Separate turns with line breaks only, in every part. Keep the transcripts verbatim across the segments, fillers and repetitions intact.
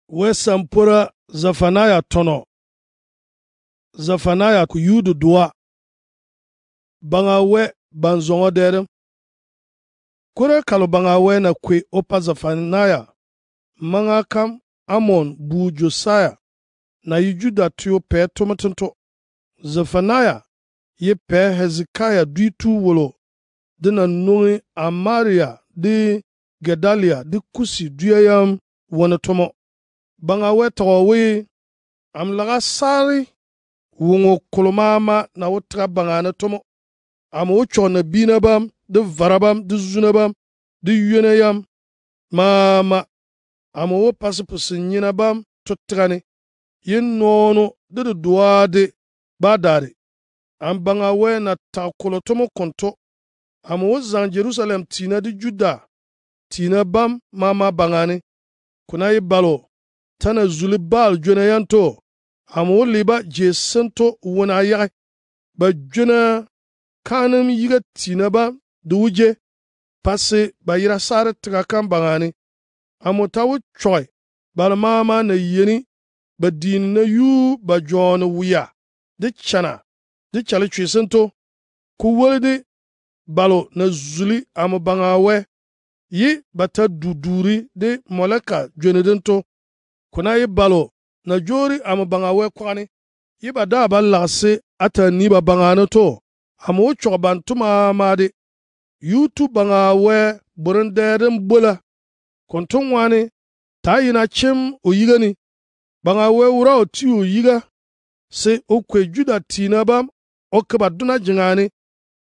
we sampura Zephaniah tono Zephaniah ku yudu dua banga we banzongo derem kure kalu banga we na kwe opa Zephaniah manga kam Amon bu Josiah na yujuda tuyo pe tomatinto Zephaniah ye pe Hezekiah duitu wolo dina nungi Amaria di Gedalia di kusi duyayam wana tomo banga we tawawi am laga sari wungo kolomama na wutra banga na tomo am wucho na bina bam di varabam di zunabam di yunayam mama am wu pasipusi nyina bam tutrani yin nono di di duwade badari am banga we na takolo tomo konto am wu zan Jerusalem tina di Juda tina bam mama bangani kuna yi balo tana zuli bal jona yanto amu liba je sento wona yai ba jona kanam yiga tina ba duje passe ba yira sare tiga kan bangani amu tawu choy bal mama na yeni ba din na yu ba jona wiya de chana de chale chwe sento ku wolde balo na zuli amu bangawe yi bata duduri de moleka jonedento kuna yi balo na jori amu bangawe kwani yi bada ba lagse ata ni ba bangano to amu choban tuma made yutu bangawe burunderen bula kontun wani ta yina chim oyigani bangawe wura oti oyiga se okwe Juda tina bam okba duna jingani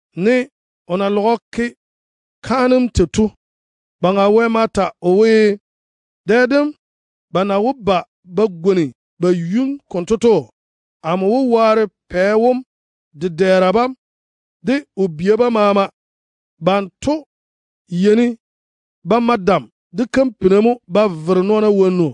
ne ona loke kanum tetu banga we mata owe dedem bana wubba bagoni ba yun kontoto amu wo ware pewum de derabam de obieba mama banto yeni ba madam de kampinemu ba vrnona wonu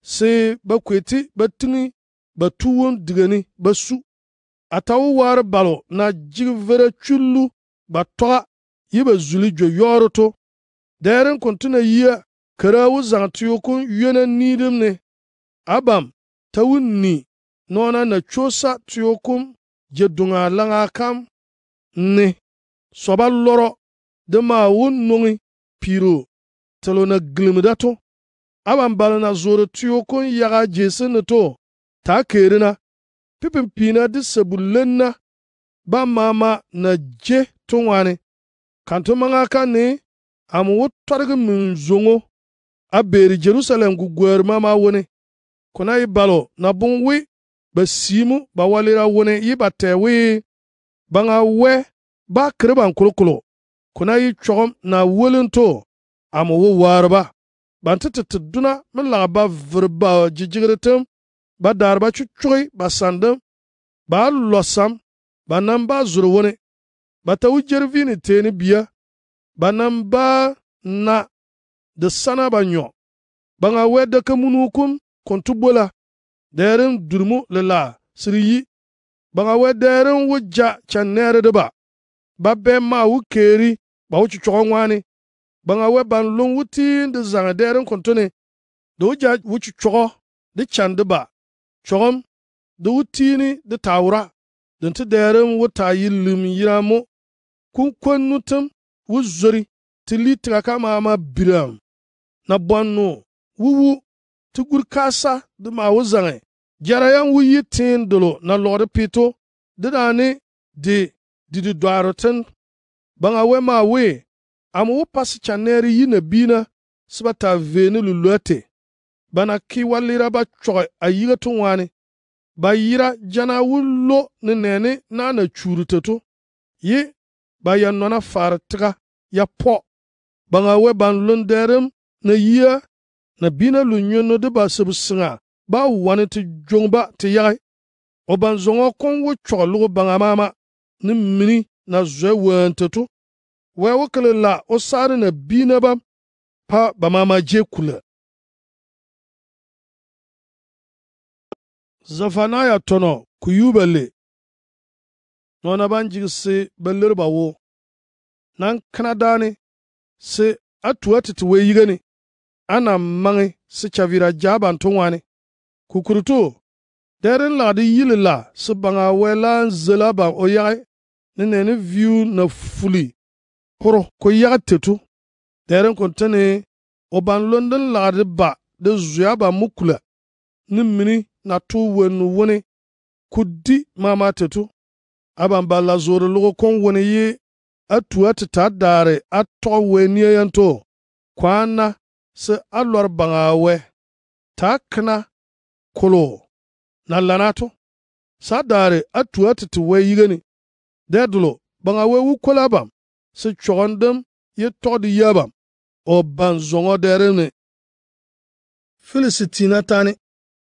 se ba kweti ba tingi ba tuwon digani ba su atawu ware balo na jigvere chullu ba toga yiba zuli jo yoroto deren kontuna yia karawu zangtiyokun yena nidem ne abam tawun ni nona na chosa tiyokun jedunga langa kam ne soba loro de ma wun nungi piro talo na glimdato abam bala na zoro tiyokun yaga jesen to ta kerina pipin pina di sabulenna ba mama na je tungwane kanto manga kan ne amu wutarga min zongo a beri Jerusalem gu gwer mama wone kuna yi balo na bungwi ba simu ba walira wone yi ba tewi banga we ba kriban kulkulo kuna yi chogom na wolinto amu wu warba bantete duna min la ba verba jijigretem ba darba chuchoy ba sandam ba losam ba namba zuru wone ba tawu jervini teni biya banamba na de sana banyo banga wede kamunukun kontubola deren durmu lela siriyi banga wederen wujja chanere deba babbe ma wukeri ba wuchu chogwani banga we ban lon wuti de zanga deren kontone de wujja wuchu chogo de chandeba chogom de wutini de tawra dente deren wuta yilim yiramo kun konnutum wuzori tili tika mama biram na bonno wuwu tugur kasa de ma wuzange jarayan wuyi tin dolo na lord pito de dane de de dwaroten banga we ma we amu pas chaneri yina bina sibata veni luluate bana ki walira ba choy ayiga tunwani ba yira jana wullo ne nene na na churuteto yi ba yanona fartiga ya po banga we ban lunderem na yia na bina lunyono de ba sebsinga ba wani ti jongba ti yai o ban zongo kon wo cholo banga mama ni mini na zwe wentetu we wokele la o sare na bina ba pa ba mama je kula Zephaniah tono kuyubele nona banjigse belirba wo nan kanadani se atuwa titi we yigani ana mangi si chavira jaban tungwani. Kukurutu, deren la di yili la si banga welan zela ban oyai, nene view na fuli, horo ko yaga tetu, deren kontene, oban London la di ba, de zuyaba mukula, ni mini na tu wenu wene, kudi mama tetu, aban ba la zore logo kon wene ye, atu atita dare, ato weni yanto, kwana, se alwar banga we, takna, kolo, na lanato, sa dare atu atiti we yigeni, dedulo, banga we wukola bam, se chogondem, ye todi yabam, o ban zongo derene. Felicitina tani,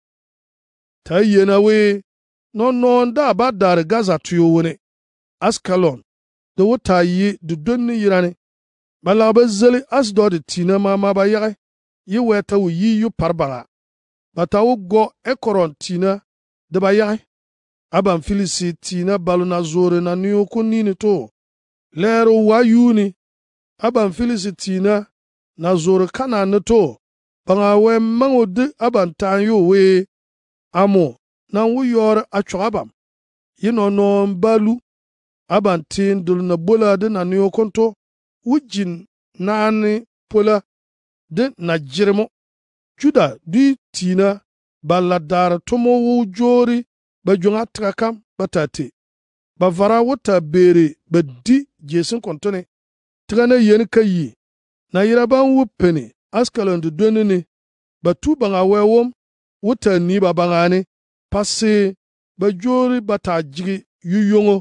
ta yena we, no no da ba dare gaza tuyo wene, Askalon, de wota yi du donni yirani, balaba zeli asdo de tina mama ba yage, ye weta wu yi yu parbanga, bata wu go ekoron tina, de ba yage, aban filisi tina balu na zore na niyo kunini to, lero wa yuni, aban filisi tina na zore kana neto, banga we mango de aban tanyo we, amo, na wu yore acho abam, yino no balu, aban tin dul na bola de na niyo konto, wujin nani pola de na jirmo, juda di tina, baladara tomo wu jori, ba jonga trakam batate, ba vara wata bere ba di jesin kontone, trane yen kayi, na yiraban wupene, Askalon du dwenene, ba tu banga wewom, wata ni ba bangane, pase, ba jori bata jigi yuyongo,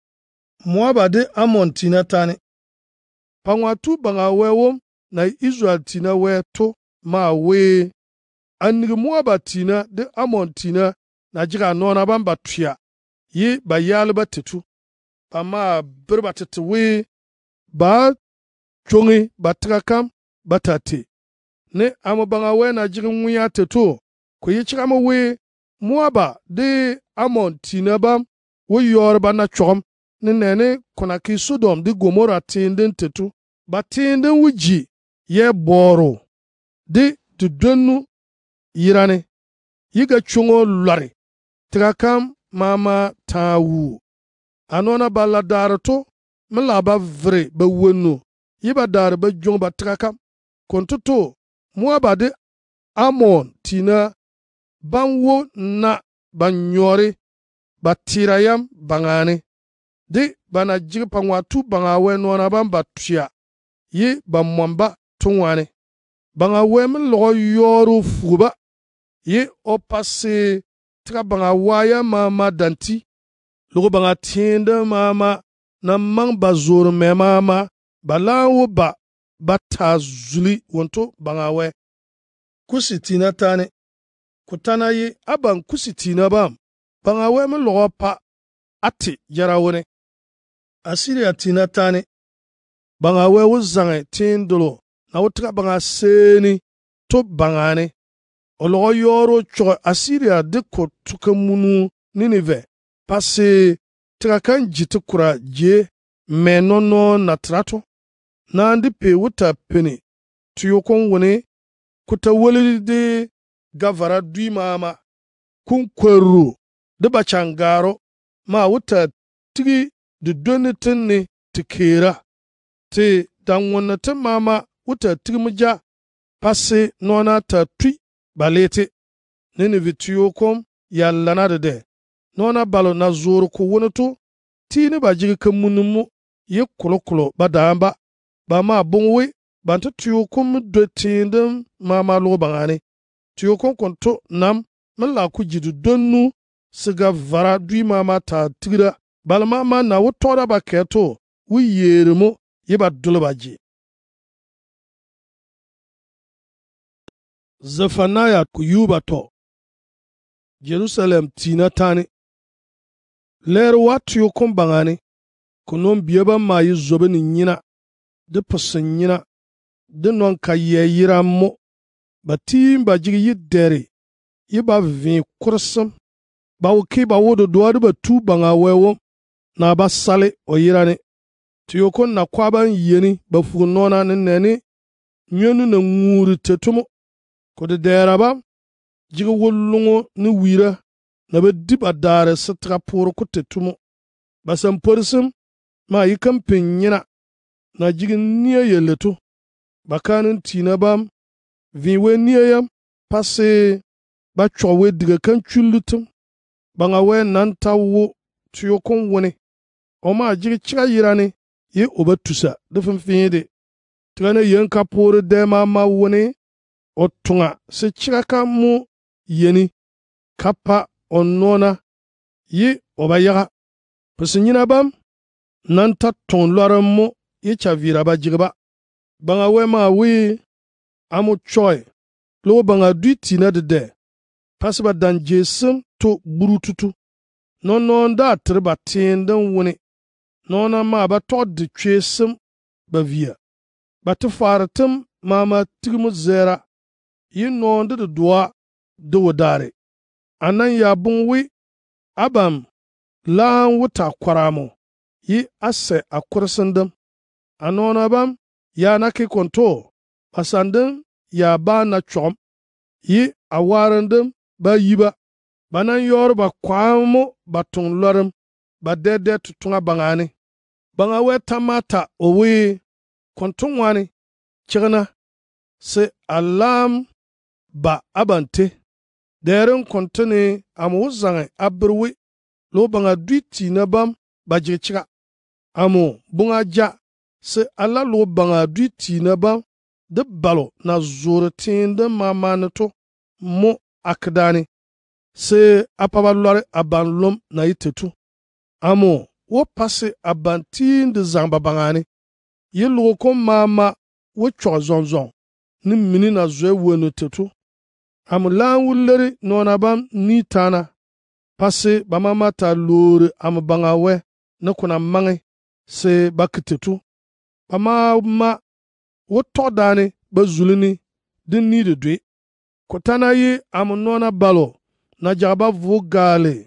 Mwaba de Amon tina tani. Pangwa tu banga wewom na Israel tina we to ma we. Anigi Mwaba tina de Amon tina na jiga nona bamba tuya. Ye ba yale ba tetu. Pa ma birba tetu we. Ba chongi ba trakam ba tate. Ne amo banga we na jiga nguya tetu. Ko ye chikama we Mwaba de Amon tina bam. We yorba na chom. Ni nene kuna ki Sodom di Gomora tinden tetu, ba tinden wuji ye boro, di du donu yirane, yiga chungo lari, trakam mama tawu. Anona ba la darato, mela ba vre ba wenu, yiba dar ba jong ba trakam, kontuto, Mwaba di Amon tina, banwo na banyori, ba tirayam bangane. De bana jigi pangwa tu banga we nona bamba tuya, ye ba mwamba tungwane. Banga we min logo yoru fuba, ye opase tika banga waya mama danti, logo banga tiende mama, na mang ba zoro me mama, balawo ba bata zuli wonto banga we. Kusitina tane, kutana ye aban kusitina bam, banga we min logo pa ati jarawone. Asiria tina tani, banga we wuzange tindolo, na wutika banga seni, to bangane. Ologo yoro chogo Asiria diko tuke munu Ninive, pase tika kan jitu kura je, menono na trato, na andi pe wuta peni, tuyokon wene, kuta wali de gavara dui mama, kun kweru, de bachangaro, ma wuta tigi, du donitin ne ti kera, te danwanatin mama wuta tigmija, pase nona ta tui balete, nini vitiyo kom ya lana de, nona balo na zoro ko wonoto, tini ba jigi kamunimu ye kulo kulo ba damba, ba ma bongwe, banta tiyo kom do tindem mama lo bangane, tiyo kom konto nam, men la ku jidu donu, siga vara dui mama ta tigira, balmama na wutoda ba keto wu yerimo yiba dulbaji. Zephaniah ku yuba to Jerusalem tina tani ler watu kon bangani kunon biyaba ma yi zobe ni nyina de posin nyina de non ka ye yiramo batim ba jigi yidere yiba vi kursam ba wuki ba wodo doadu ba tu banga wewo na ba sale o yirane tuyokon na kwaban yeni ba fu nona nene nyenu na nguri tetumo ko de dera bam jigi wulungo ni wira na ba dib adare sitra poro ko tetumo basam porsim ma yikam pinyina na jigi niya yeleto bakanin tina bam vinwe niya yam pase ba chowe diga kan chulutum banga we nan tawo tuyo kon woni o ma jigi chiga yirani ye oba tusa dufin fiide tigana yanka poro de ma ma woni o tunga se chiga ka mu yeni kappa onona ye oba yaga pasinyina bam nan ta ton loram mo ye chavira ba jigba banga we ma wi amu choy lo banga duiti na de de pasiba dan jesum to burututu non non da triba tindan woni nona ma ba to de chesum ba via ba to faratum mama tigmu zera yin non de doa de wodare anan ya bunwi abam lan wuta kwaramo yi ase akursindam anona bam ya naki konto asandin ya ba na chom yi awarandam ba yiba banan yor ba kwamo batun lorim ba dede tutunga bangani banga we tamata owi kontun wani chigna se alam ba abante derin kontuni amu zangai abirwi lo banga duiti na bam ba jichiga amu bunga ja se ala lo banga duiti na bam de balo na zuratin de mamanato mo akdani se apabalore abanlom na itetu amu wo pase abantin de zamba bangani yelo ko mama wo chwa zonzon ni mini na zwe wono tetu amu lan wuleri nona bam ni tana pase bamama ta lore amu bangawe na kuna mangi se bakitetu bama ma wo todani ba zulini din ni de dwe kotana yi amu nona balo na jaba vogale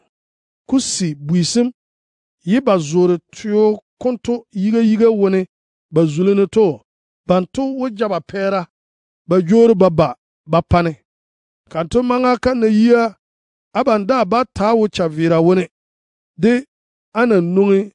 kusi buisim yi ba zore tuyo konto yiga yiga wone ba zulini to banto wo jaba pera ba joro baba ba pane kanto manga kan na yiya abanda ba tawo chavira wone de ana nungi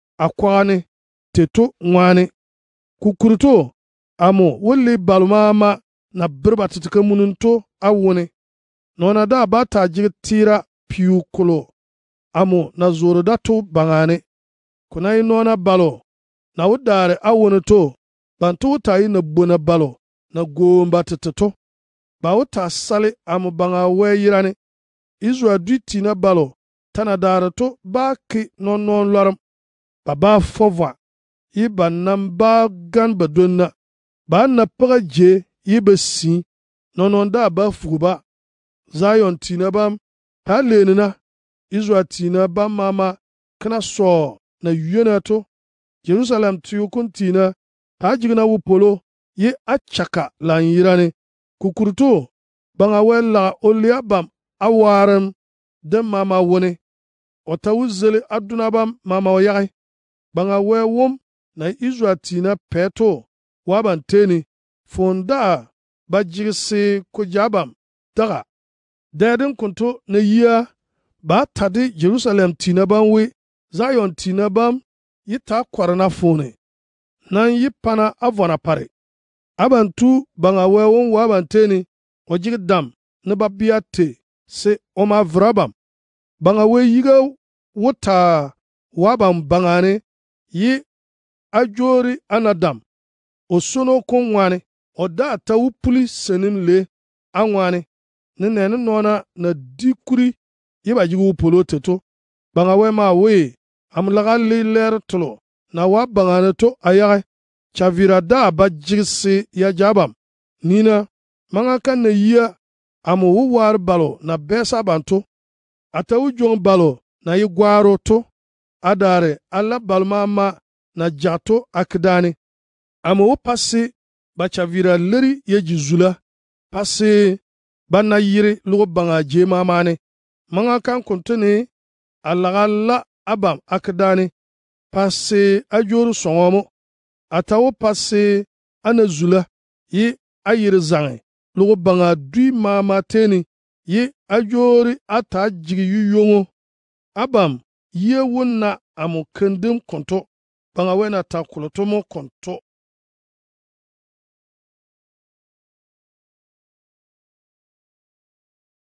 akwane teto ngwane kukuruto amo wole balmama na birba tutuka mununto awone nona da ba ta jig tira piu kulo amo na zoro dato bangane kunai nona balo na wudare awone to bantu wuta yi na bona balo na gomba tututo ba wuta sale amo banga we yirane izwa duiti na balo tana dara to ba ki non non loram baba fova yi ba nan ba gan ba donna ba na paga je yi ba si non non da ba fuba Zion tina bam ha lenina Israel tina bam mama kana so na yuna to Jerusalem tiyo kun tina ha jigna wupolo ye achaka lan yirane kukurto banga wella olia bam awaram de mama wone ota wuzele aduna bam mama oyai banga we wom na Israel tina peto waban teni fonda ba jigse ko jabam daga dadin kunto na yiya ba tadi Jerusalem tina bam we Zion tina bam yita kwarana fone nan yipana avona pare abantu banga we won waban teni ojig dam na babiate se oma vrabam banga we yiga wuta wabam bangane yi ajori anadam osono konwane oda ta wupuli senim le anwane ne ne nona na dikuri yiba jigu wupolo teto banga we ma we amlaga le ler tolo na wa bangane to ayaga chavira da ba jigsi ya jabam nina manga kan na yiya amu wuwar balo na besa banto ata wujong balo na yigwaro to adare alla balmama na jato akdani amu wupasi ba chavira leri ye jizula pasi bana yiri lugo banga je mamane manga kan kuntuni alagalla abam akdani pasi ajoru songomo atawo pasi ana zula yi ayiri zange logo banga dui mama teni ye ajori ata jigi yu yongo abam ye wunna amu kendim konto banga wena ta kulotomo konto